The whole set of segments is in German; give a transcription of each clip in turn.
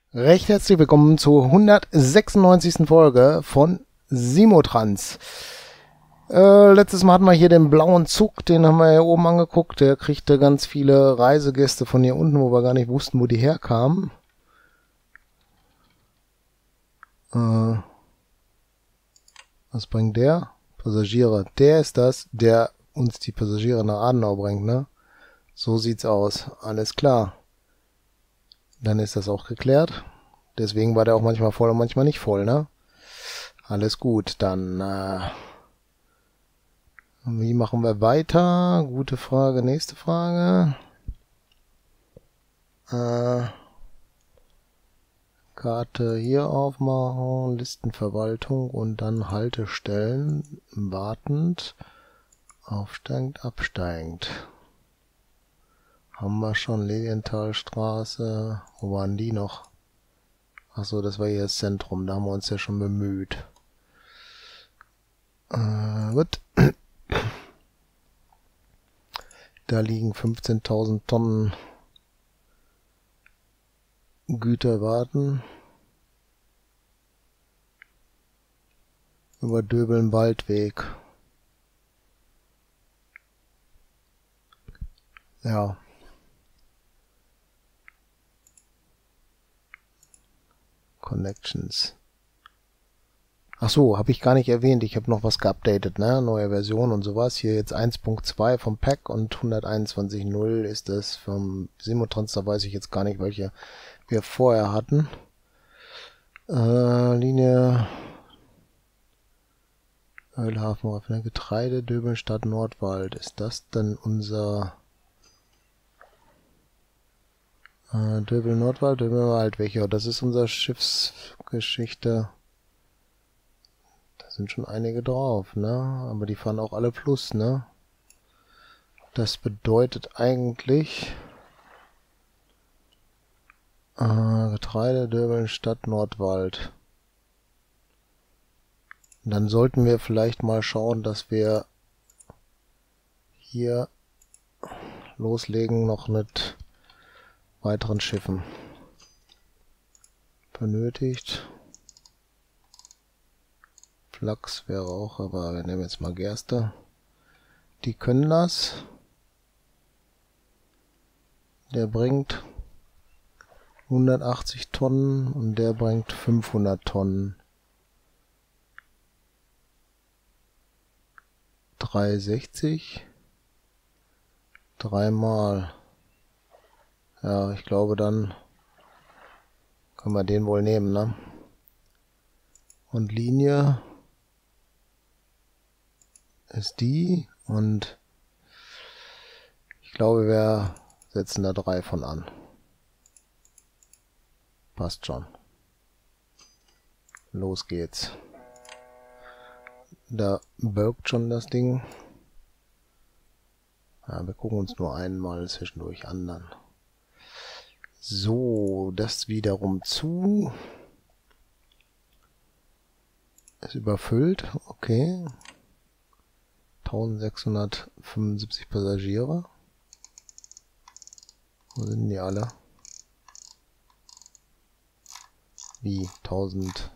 Recht herzlich willkommen zur 196. Folge von Simotrans. Letztes Mal hatten wir hier den blauen Zug, den haben wir hier oben angeguckt. Der kriegte ganz viele Reisegäste von hier unten, wo wir gar nicht wussten, wo die herkamen. Was bringt der? Passagiere. Der ist das, der uns die Passagiere nach Adenau bringt, ne? So sieht's aus. Alles klar. Dann ist das auch geklärt. Deswegen war der auch manchmal voll und manchmal nicht voll, ne? Alles gut, dann wie machen wir weiter? Gute Frage, nächste Frage. Karte hier aufmachen, Listenverwaltung und dann Haltestellen, wartend, aufsteigend, absteigend. Haben wir schon Lilienthalstraße, wo waren die noch? Achso, das war hier das Zentrum, da haben wir uns ja schon bemüht. Gut. Da liegen 15.000 Tonnen Güter warten. Über Döbeln-Waldweg. Ja. Connections. Ach so, habe ich gar nicht erwähnt. Ich habe noch was geupdatet, ne? Neue Version und sowas. Hier jetzt 1.2 vom Pack und 121.0 ist das vom Simotrans. Da weiß ich jetzt gar nicht, welche wir vorher hatten. Linie Ölhafen, Raffinerie, Getreide, Döbeln, Nordwald. Ist das denn unser Döbeln, Nordwald, Döbeln, Waldweg? Das ist unser Schiffsgeschichte. Da sind schon einige drauf, ne? Aber die fahren auch alle plus, ne? Das bedeutet eigentlich Getreide, Döbeln, Nordwald. Und dann sollten wir vielleicht mal schauen, dass wir hier loslegen noch mit weiteren Schiffen. Benötigt. Flachs wäre auch, aber wir nehmen jetzt mal Gerste. Die können das. Der bringt 180 Tonnen und der bringt 500 Tonnen. 360. Dreimal. Ja, ich glaube, dann können wir den wohl nehmen, ne? Und Linie ist die und ich glaube, wir setzen da 3 von an. Passt schon. Los geht's. Da birgt schon das Ding. Ja, wir gucken uns nur einmal zwischendurch an. So, das wiederum zu. Ist überfüllt. Okay. 1675 Passagiere. Wo sind die alle? Wie? 1000.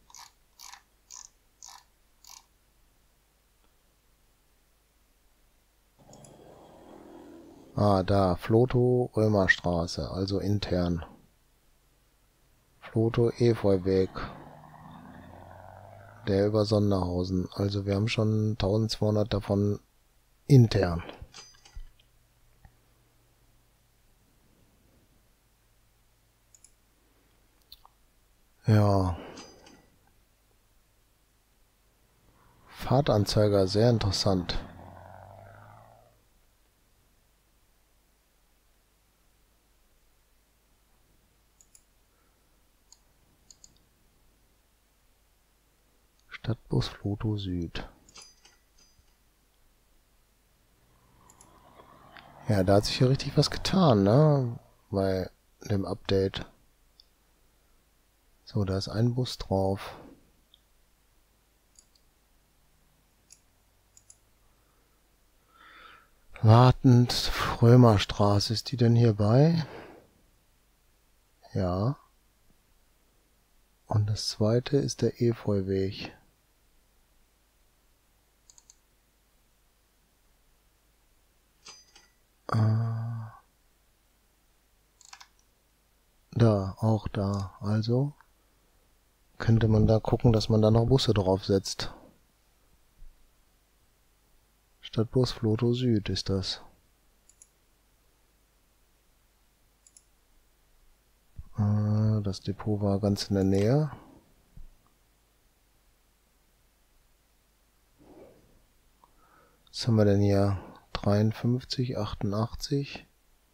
Ah, da. Floto, Römerstraße. Also intern. Floto, Efeuweg. Der über Sonderhausen. Also wir haben schon 1200 davon intern. Ja. Fahrtanzeiger, sehr interessant. Stadtbus Floto Süd. Ja, da hat sich ja richtig was getan, ne? Bei dem Update. So, da ist ein Bus drauf. Wartend, Römerstraße, ist die denn hier bei? Ja. Und das zweite ist der Efeuweg. Da, auch da. Also könnte man da gucken, dass man da noch Busse draufsetzt. Stadtbus Floto Süd ist das. Das Depot war ganz in der Nähe. Was haben wir denn hier? 53, 88,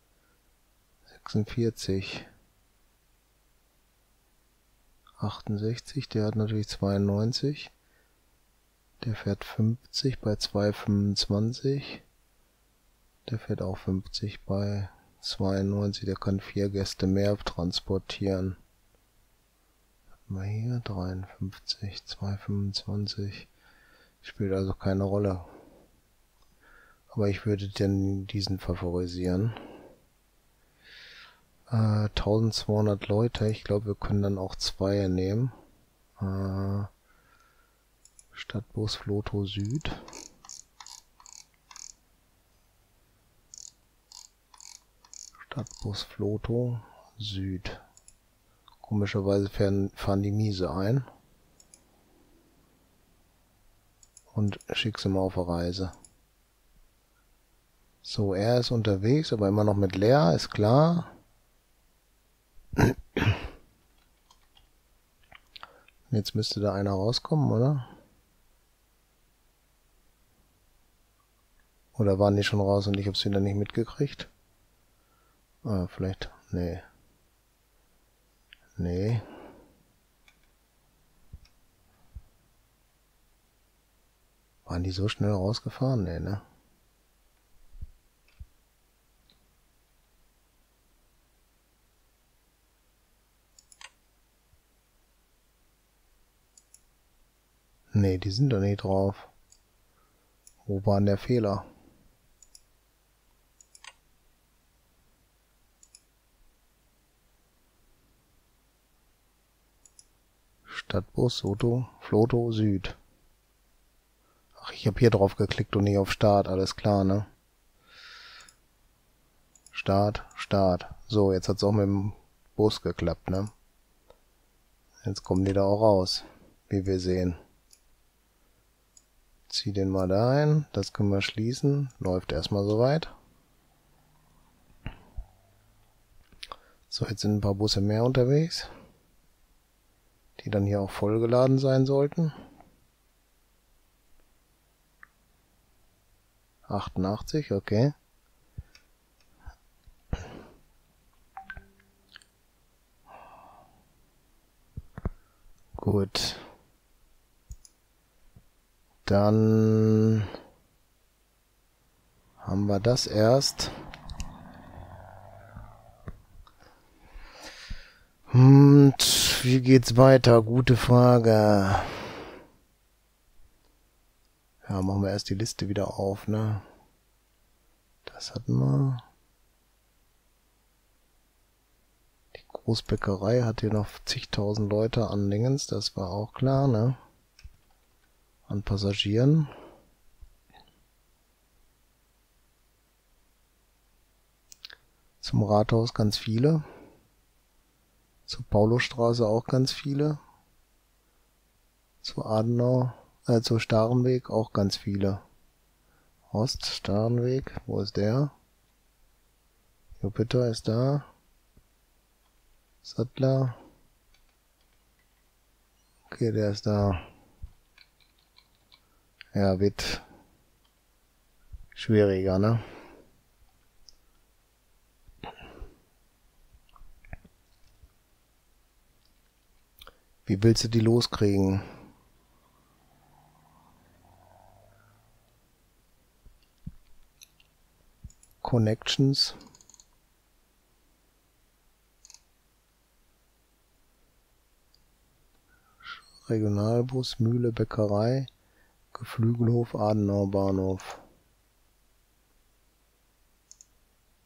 46, 68, der hat natürlich 92. Der fährt 50 bei 2,25. Der fährt auch 50 bei 92. Der kann 4 Gäste mehr transportieren. Haben wir hier 53, 2,25. Spielt also keine Rolle. Aber ich würde denn diesen favorisieren. 1200 Leute. Ich glaube, wir können dann auch 2 nehmen. Stadtbus Floto Süd. Stadtbus Floto Süd. Komischerweise fahren die Miese ein. Und schick sie mal auf eine Reise. So, er ist unterwegs, aber immer noch mit leer, ist klar. Jetzt müsste da einer rauskommen, oder? Oder waren die schon raus und ich habe es wieder nicht mitgekriegt? Ah, vielleicht. Nee. Nee. Waren die so schnell rausgefahren? Nee, ne? Nee, die sind doch nicht drauf. Wo war denn der Fehler? Stadtbus Floto Süd. Ach, ich habe hier drauf geklickt und nicht auf Start, alles klar, ne? Start, Start. So, jetzt hat's auch mit dem Bus geklappt, ne? Jetzt kommen die da auch raus, wie wir sehen. Zieh den mal da ein, das können wir schließen. Läuft erstmal soweit. So, jetzt sind ein paar Busse mehr unterwegs, die dann hier auch vollgeladen sein sollten. 88, okay. Gut. Dann haben wir das erst. Und wie geht's weiter? Gute Frage. Ja, machen wir erst die Liste wieder auf, ne? Das hatten wir. Die Großbäckerei hat hier noch zigtausend Leute an Dingens, das war auch klar, ne? An Passagieren. Zum Rathaus ganz viele. Zur Paulusstraße auch ganz viele. Zur zur Starenweg auch ganz viele. Ost-Starenweg, wo ist der? Jupiter ist da. Sattler. Okay, der ist da. Ja, wird schwieriger, ne? Wie willst du die loskriegen? Connections. Regionalbus, Mühle, Bäckerei, Geflügelhof, Adenauer Bahnhof.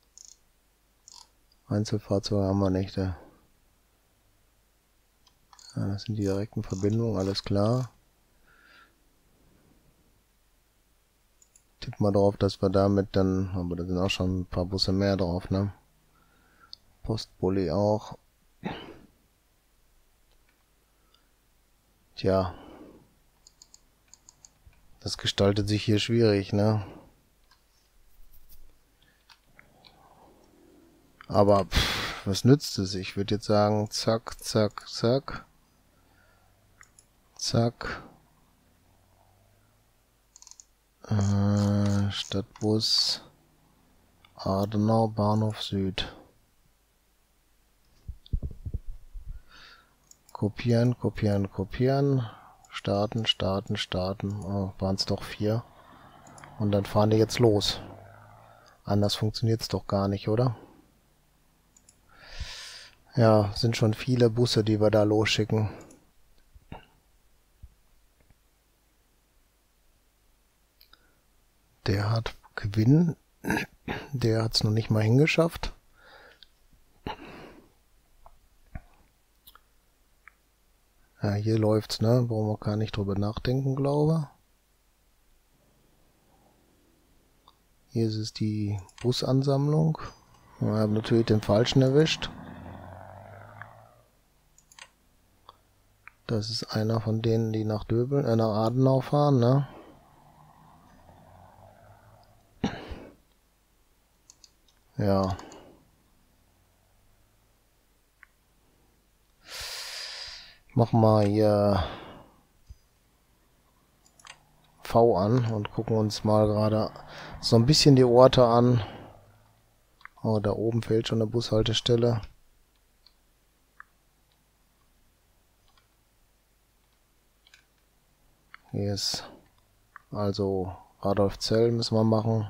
Einzelfahrzeuge haben wir nicht. Ja, das sind die direkten Verbindungen, alles klar. Tipp mal drauf, dass wir damit dann, aber da sind auch schon ein paar Busse mehr drauf, ne? Postbully auch. Tja. Das gestaltet sich hier schwierig, ne? Aber was nützt es? Ich würde jetzt sagen, zack, zack, zack. Zack. Stadtbus Adenau, Bahnhof Süd. Kopieren, kopieren, kopieren. Starten, starten, starten. Oh, waren es doch 4. Und dann fahren die jetzt los. Anders funktioniert es doch gar nicht, oder? Ja, sind schon viele Busse, die wir da losschicken. Der hat Gewinn. Der hat es noch nicht mal hingeschafft. Ja, hier läuft's, ne? Brauchen wir gar nicht drüber nachdenken, glaube. Hier ist es die Busansammlung. Wir haben natürlich den falschen erwischt. Das ist einer von denen, die nach Döbeln, nach Adenau fahren, ne? Ja. Machen wir hier V an und gucken uns mal gerade so ein bisschen die Orte an. Oh, da oben fehlt schon eine Bushaltestelle. Hier ist also Radolfzell müssen wir machen.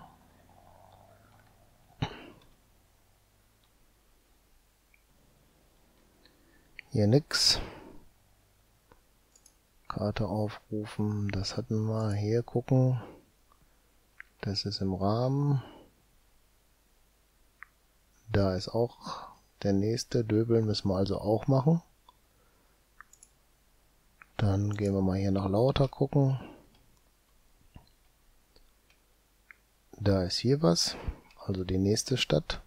Hier nix. Karte aufrufen, das hatten wir. Hier gucken. Das ist im Rahmen. Da ist auch der nächste. Döbeln müssen wir also auch machen. Dann gehen wir mal hier nach Lauter gucken. Da ist hier was. Also die nächste Stadt.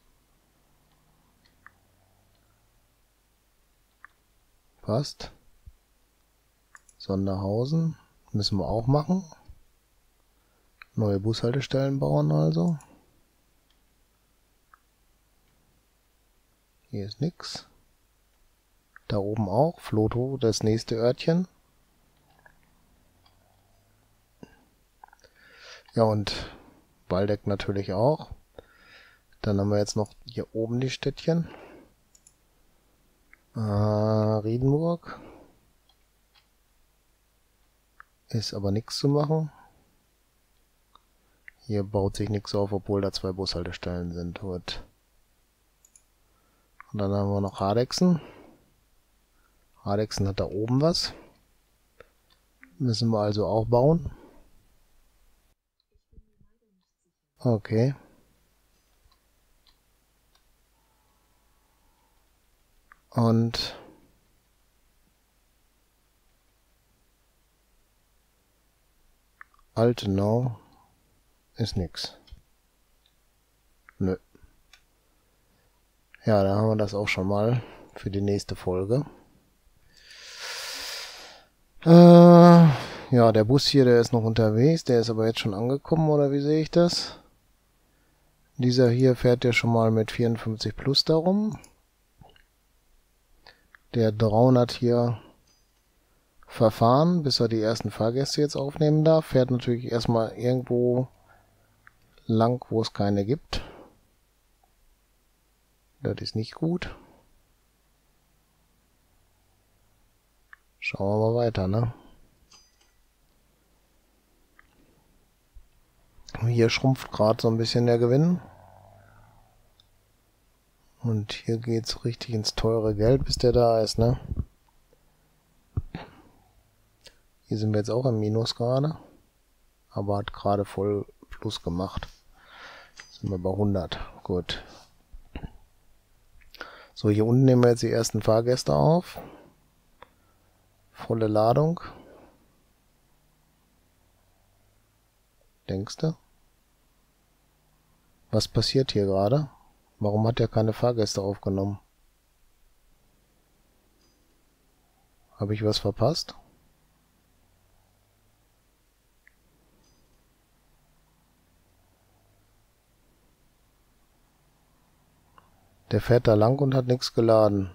Passt. Sonderhausen müssen wir auch machen. Neue Bushaltestellen bauen also. Hier ist nix. Da oben auch. Floto, das nächste Örtchen. Ja, und Waldeck natürlich auch. Dann haben wir jetzt noch hier oben die Städtchen. Riedenburg. Ist aber nichts zu machen. Hier baut sich nichts auf, obwohl da 2 Bushaltestellen sind. Gut. Und dann haben wir noch Hardexen. Hardexen hat da oben was. Müssen wir also auch bauen. Okay. Und Altenau ist nix. Nö. Ja, da haben wir das auch schon mal für die nächste Folge. Ja, der Bus hier, der ist noch unterwegs. Der ist aber jetzt schon angekommen, oder wie sehe ich das? Dieser hier fährt ja schon mal mit 54 plus darum. Der 300 hier verfahren, bis er die ersten Fahrgäste jetzt aufnehmen darf. Fährt natürlich erstmal irgendwo lang, wo es keine gibt. Das ist nicht gut. Schauen wir mal weiter, ne? Hier schrumpft gerade so ein bisschen der Gewinn. Und hier geht's richtig ins teure Geld, bis der da ist, ne? Hier sind wir jetzt auch im Minus gerade. Aber hat gerade voll Plus gemacht. Jetzt sind wir bei 100. Gut. So, hier unten nehmen wir jetzt die ersten Fahrgäste auf. Volle Ladung. Denkst du? Was passiert hier gerade? Warum hat er keine Fahrgäste aufgenommen? Habe ich was verpasst? Der fährt da lang und hat nichts geladen.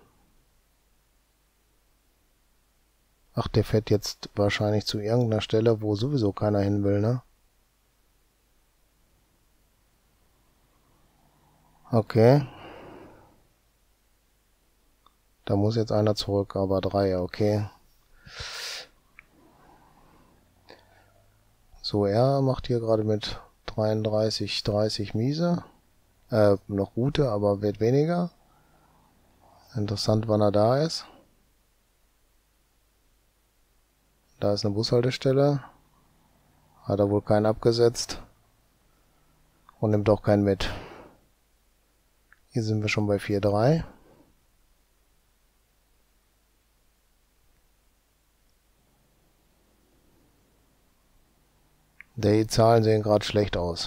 Ach, der fährt jetzt wahrscheinlich zu irgendeiner Stelle, wo sowieso keiner hin will, ne? Okay. Da muss jetzt einer zurück, aber 3, okay. So, er macht hier gerade mit 33, 30 miese. Noch gute, aber wird weniger. Interessant, wann er da ist. Da ist eine Bushaltestelle. Hat er wohl keinen abgesetzt. Und nimmt auch keinen mit. Hier sind wir schon bei 4,3. Die Zahlen sehen gerade schlecht aus.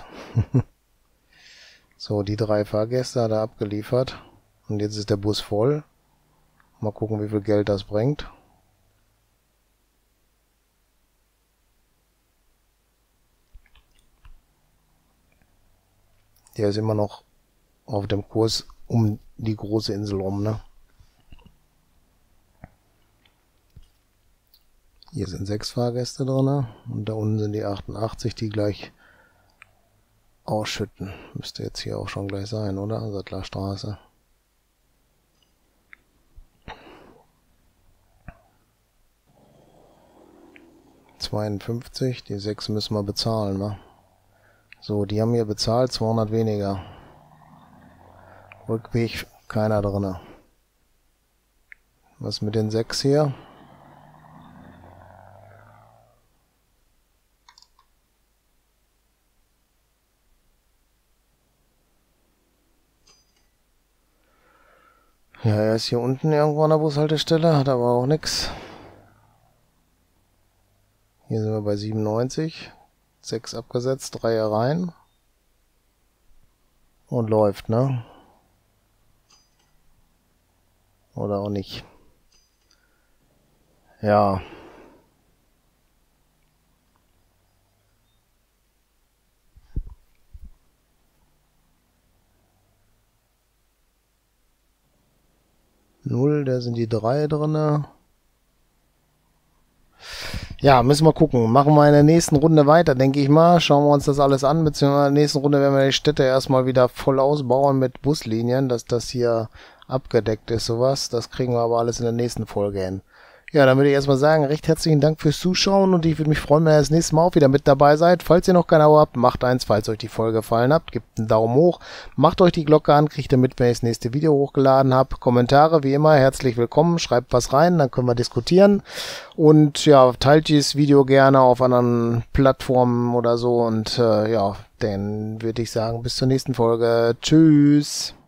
So, die 3 Fahrgäste hat er abgeliefert. Und jetzt ist der Bus voll. Mal gucken, wie viel Geld das bringt. Der ist immer noch auf dem Kurs um die große Insel rum, ne? Hier sind 6 Fahrgäste drin. Und da unten sind die 88, die gleich ausschütten. Müsste jetzt hier auch schon gleich sein, oder? Sattlerstraße. $52, die 6 müssen wir bezahlen, ne? So, die haben hier bezahlt, 200 weniger. Rückweg, keiner drin. Was mit den 6 hier? Ja, er ist hier unten irgendwo an der Bushaltestelle, hat aber auch nichts. Hier sind wir bei 97. 6 abgesetzt, 3 rein. Und läuft, ne? Oder auch nicht. Ja. Null, da sind die 3 drinne. Ja, müssen wir gucken. Machen wir in der nächsten Runde weiter, denke ich mal. Schauen wir uns das alles an, beziehungsweise in der nächsten Runde werden wir die Städte erstmal wieder voll ausbauen mit Buslinien, dass das hier abgedeckt ist, sowas. Das kriegen wir aber alles in der nächsten Folge hin. Ja, dann würde ich erstmal sagen, recht herzlichen Dank fürs Zuschauen und ich würde mich freuen, wenn ihr das nächste Mal auch wieder mit dabei seid. Falls ihr noch kein Abo habt, macht eins. Falls euch die Folge gefallen hat, gebt einen Daumen hoch. Macht euch die Glocke an, kriegt ihr mit, wenn ich das nächste Video hochgeladen habe. Kommentare, wie immer, herzlich willkommen. Schreibt was rein, dann können wir diskutieren. Und ja, teilt dieses Video gerne auf anderen Plattformen oder so. Und ja, dann würde ich sagen, bis zur nächsten Folge. Tschüss.